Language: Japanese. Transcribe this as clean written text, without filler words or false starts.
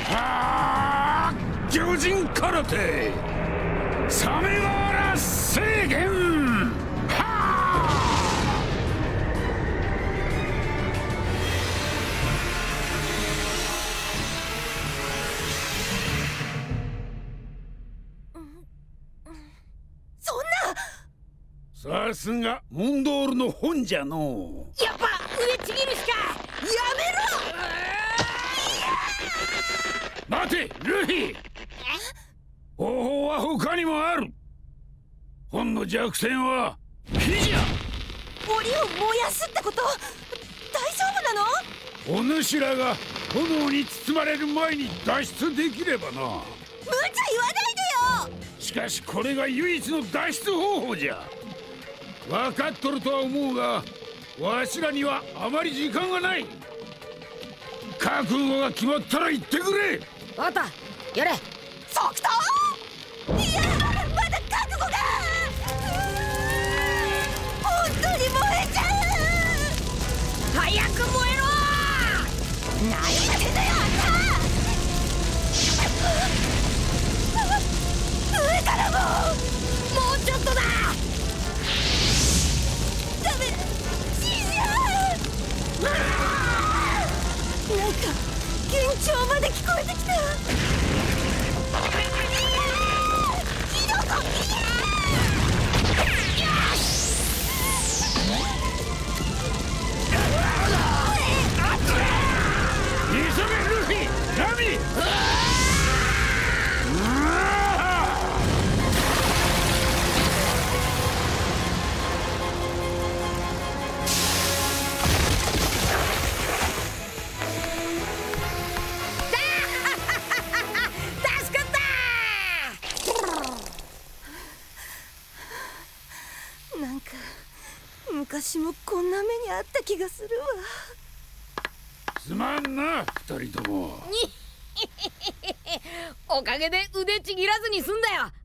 はあ、魚人空手サメガラ制限。はあ、 そんな。 さすがモンドールの本じゃのう。 やっぱ上ちぎるしか。やめろ。 待てルフィ、方法は他にもある。本の弱点は火じゃ。 檻を燃やすってこと？大丈夫なの？ お主らが炎に包まれる前に脱出できればな。 無茶言わないでよ。 しかしこれが唯一の脱出方法じゃ。分かっとるとは思うが、わしらにはあまり時間がない。覚悟が決まったら言ってくれ。 わかった、やれ。即答。いや、まだ覚悟が。本当に燃えちゃう。早く燃えろ。何言ってんだよあんた。上からもうちょっとだ。ダメ、死んじゃう。なんか幻聴まで聞こえてきた。キノコ、 急げルフィ、ナミ。 なんか昔もこんな目にあった気がするわ。 すまんな二人とも。 おかげで腕ちぎらずに済んだよ。